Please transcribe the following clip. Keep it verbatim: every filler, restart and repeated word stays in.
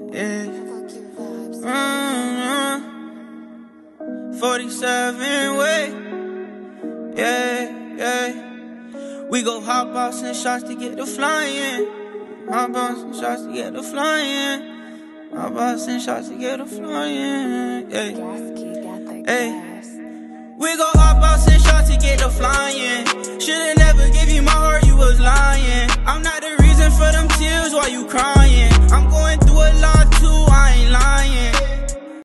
Yeah. Mm-hmm. forty-seven way. Yeah, yeah. We go hop out, send shots to get the flying. Hop out, send shots to get the flying. Hop out, send shots to get the flying. Yeah. Hey. We go hop out, send shots to get the flying. Should've never gave you my heart, you was lying. I'm not